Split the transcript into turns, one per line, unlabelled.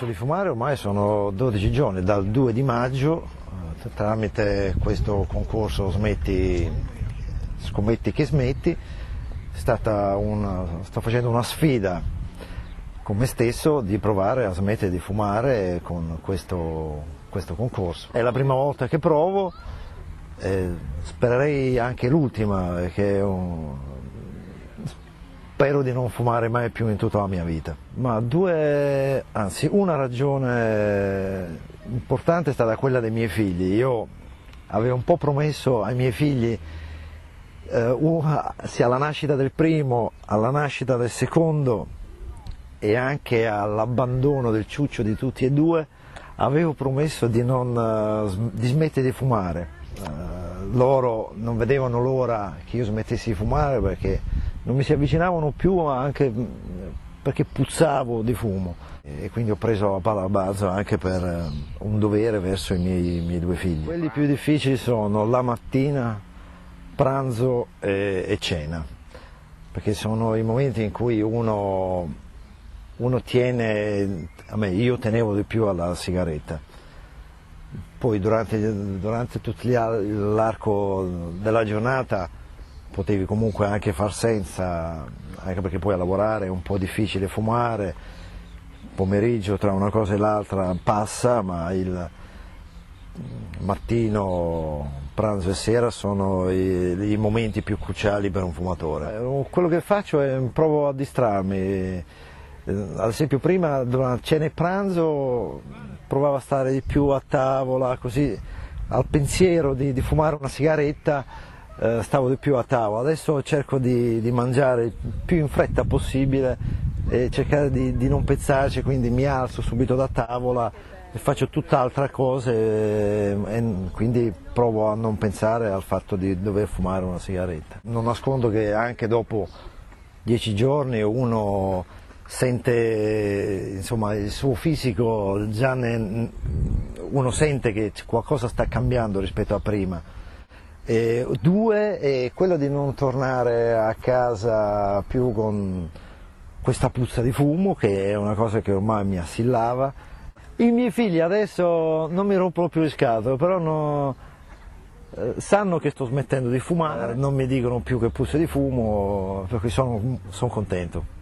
smesso di fumare ormai sono 12 giorni, dal 2 di maggio, tramite questo concorso Scommetti che smetti, sto facendo una sfida con me stesso di provare a smettere di fumare con questo concorso. È la prima volta che provo, spererei anche l'ultima, perché spero di non fumare mai più in tutta la mia vita. Ma una ragione importante è stata quella dei miei figli. Io avevo un po' promesso ai miei figli, sia alla nascita del primo, alla nascita del secondo e anche all'abbandono del ciuccio di tutti e due, avevo promesso di smettere di fumare. Loro non vedevano l'ora che io smettessi di fumare, perché non mi si avvicinavano più, anche perché puzzavo di fumo, e quindi ho preso la palla al balzo anche per un dovere verso i miei due figli. Quelli più difficili sono la mattina, pranzo e cena, perché sono i momenti in cui uno tiene, io tenevo di più alla sigaretta. Poi durante tutto l'arco della giornata potevi comunque anche far senza, anche perché poi a lavorare è un po' difficile fumare, pomeriggio tra una cosa e l'altra passa, ma il mattino, pranzo e sera sono i momenti più cruciali per un fumatore. Quello che faccio è provo a distrarmi. Ad esempio prima, durante cena e pranzo, provavo a stare di più a tavola, così al pensiero di fumare una sigaretta stavo di più a tavola. Adesso cerco di mangiare il più in fretta possibile e cercare di non pensarci, quindi mi alzo subito da tavola e faccio tutt'altra cosa, e quindi provo a non pensare al fatto di dover fumare una sigaretta. Non nascondo che anche dopo 10 giorni uno sente, insomma, il suo fisico, uno sente che qualcosa sta cambiando rispetto a prima. E due è quello di non tornare a casa più con questa puzza di fumo, che è una cosa che ormai mi assillava. I miei figli adesso non mi rompono più le scatole, però sanno che sto smettendo di fumare, non mi dicono più che puzza di fumo, per cui sono contento.